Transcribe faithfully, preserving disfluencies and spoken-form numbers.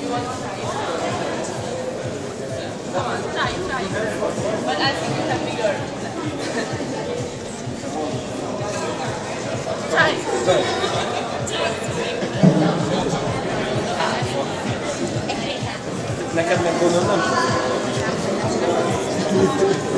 Come on, try, try. But I think you have bigger. Try. Neked meg gondolom nem?